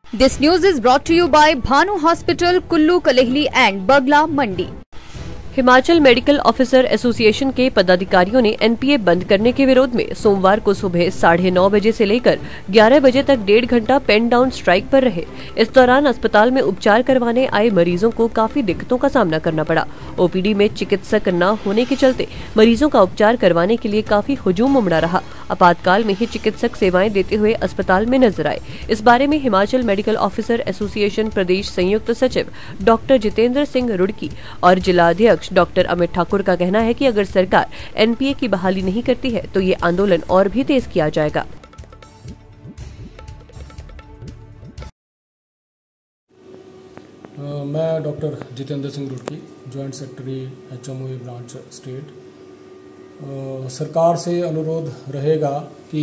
This news is brought to you by Bhanu Hospital, Kullu Kalehli and Bagla Mandi। Himachal medical officer association के पदाधिकारियों ने NPA बंद करने के विरोध में सोमवार को सुबह 9:30 बजे से लेकर 11 बजे तक 1.5 घंटा पेन डाउन स्ट्राइक पर रहे। इस दौरान अस्पताल में उपचार करवाने आए मरीजों को काफी दिक्कतों का सामना करना पड़ा। ओपीडी में चिकित्सक न होने के चलते मरीजों का उपचार करवाने के लिए काफी हुजूम उमड़ा रहा। आपातकाल में ही चिकित्सक सेवाएं देते हुए अस्पताल में नजर आए। इस बारे में हिमाचल मेडिकल ऑफिसर एसोसिएशन प्रदेश संयुक्त सचिव डॉक्टर जितेंद्र सिंह रुड़की और जिलाध्यक्ष डॉक्टर अमित ठाकुर का कहना है कि अगर सरकार एनपीए की बहाली नहीं करती है तो ये आंदोलन और भी तेज किया जाएगा। मैं doctor Jitendra Singh Roorkee, joint secretary HMO branch state. सरकार से अनुरोध रहेगा कि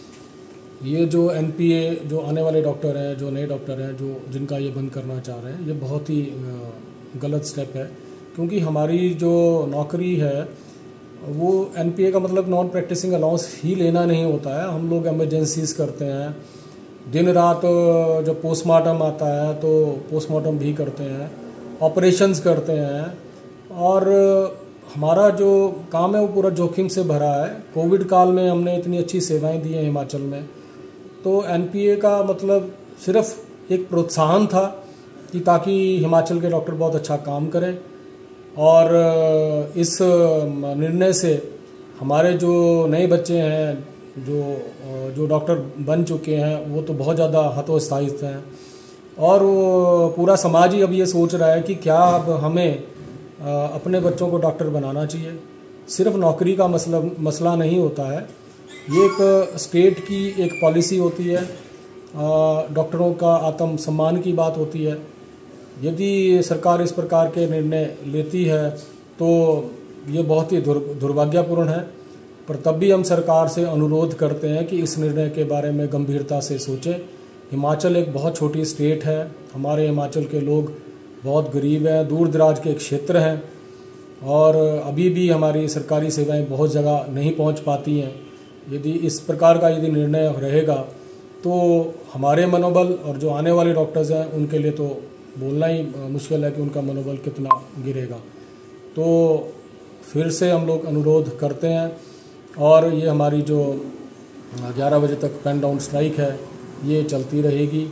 ये जो एनपीए जो आने वाले डॉक्टर हैं, जो नए डॉक्टर हैं, जो जिनका ये बंद करना चाह रहे हैं, ये बहुत ही गलत स्टेप है। क्योंकि हमारी जो नौकरी है वो एनपीए का मतलब नॉन प्रैक्टिसिंग अलाउंस ही लेना नहीं होता है। हम लोग इमरजेंसीज करते हैं, दिन रात जब पोस्टमार्टम आता है तो पोस्टमार्टम भी करते हैं, ऑपरेशंस करते हैं, और हमारा जो काम है वो पूरा जोखिम से भरा है। कोविड काल में हमने इतनी अच्छी सेवाएं दी हैं हिमाचल में, तो एनपीए का मतलब सिर्फ एक प्रोत्साहन था कि ताकि हिमाचल के डॉक्टर बहुत अच्छा काम करें। और इस निर्णय से हमारे जो नए बच्चे हैं जो डॉक्टर बन चुके हैं वो तो बहुत ज़्यादा हतोत्साहित हैं, और वो पूरा समाज ही अब ये सोच रहा है कि क्या अब हमें अपने बच्चों को डॉक्टर बनाना चाहिए। सिर्फ नौकरी का मसला नहीं होता है, ये एक स्टेट की एक पॉलिसी होती है, डॉक्टरों का आत्म सम्मान की बात होती है। यदि सरकार इस प्रकार के निर्णय लेती है तो ये बहुत ही दुर्भाग्यपूर्ण है, पर तब भी हम सरकार से अनुरोध करते हैं कि इस निर्णय के बारे में गंभीरता से सोचें। हिमाचल एक बहुत छोटी स्टेट है, हमारे हिमाचल के लोग बहुत गरीब हैं, दूर दराज के क्षेत्र हैं, और अभी भी हमारी सरकारी सेवाएं बहुत जगह नहीं पहुंच पाती हैं। यदि इस प्रकार का यदि निर्णय रहेगा तो हमारे मनोबल और जो आने वाले डॉक्टर्स हैं उनके लिए तो बोलना ही मुश्किल है कि उनका मनोबल कितना गिरेगा। तो फिर से हम लोग अनुरोध करते हैं, और ये हमारी जो 11 बजे तक पेन डाउन स्ट्राइक है ये चलती रहेगी।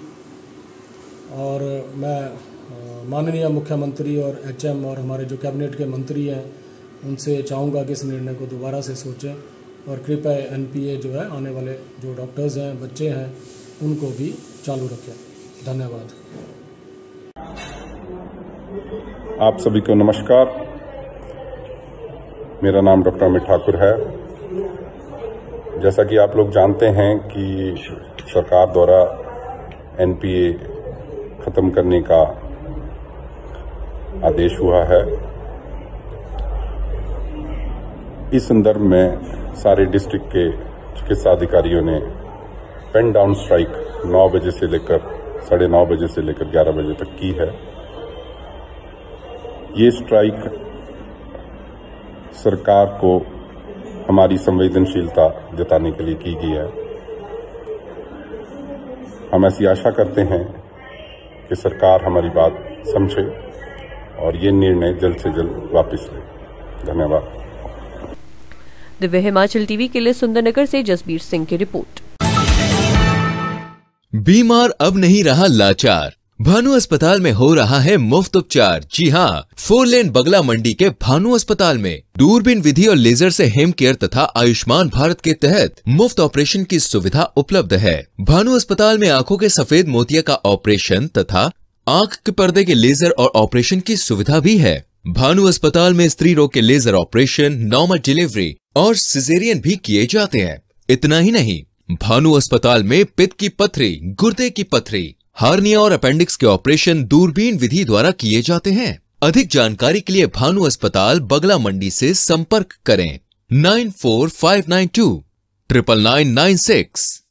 और मैं माननीय मुख्यमंत्री और एचएम और हमारे जो कैबिनेट के मंत्री हैं उनसे चाहूँगा कि इस निर्णय को दोबारा से सोचें, और कृपया एनपीए जो है आने वाले जो डॉक्टर्स हैं, बच्चे हैं, उनको भी चालू रखें। धन्यवाद। आप सभी को नमस्कार। मेरा नाम डॉक्टर अमित ठाकुर है। जैसा कि आप लोग जानते हैं कि सरकार द्वारा एनपीए खत्म करने का आदेश हुआ है। इस संदर्भ में सारे डिस्ट्रिक्ट के चिकित्सा अधिकारियों ने पेन डाउन स्ट्राइक 9 बजे से लेकर 9:30 बजे से लेकर 11 बजे तक की है। ये स्ट्राइक सरकार को हमारी संवेदनशीलता जताने के लिए की गई है। हम ऐसी आशा करते हैं कि सरकार हमारी बात समझे और ये निर्णय जल्द से जल्द वापस ले। धन्यवाद। दिव्य हिमाचल टीवी के लिए सुंदरनगर से जसबीर सिंह की रिपोर्ट। बीमार अब नहीं रहा लाचार, भानु अस्पताल में हो रहा है मुफ्त उपचार। जी हाँ, 4 लेन बगला मंडी के भानु अस्पताल में दूरबीन विधि और लेजर से हेम केयर तथा आयुष्मान भारत के तहत मुफ्त ऑपरेशन की सुविधा उपलब्ध है। भानु अस्पताल में आंखों के सफेद मोतिया का ऑपरेशन तथा आंख के पर्दे के लेजर और ऑपरेशन की सुविधा भी है। भानु अस्पताल में स्त्री रोग के लेजर ऑपरेशन, नॉर्मल डिलीवरी और सिजेरियन भी किए जाते हैं। इतना ही नहीं, भानु अस्पताल में पित्त की पथरी, गुर्दे की पथरी, हार्निया और अपेंडिक्स के ऑपरेशन दूरबीन विधि द्वारा किए जाते हैं। अधिक जानकारी के लिए भानु अस्पताल बगला मंडी से संपर्क करें 9459299996।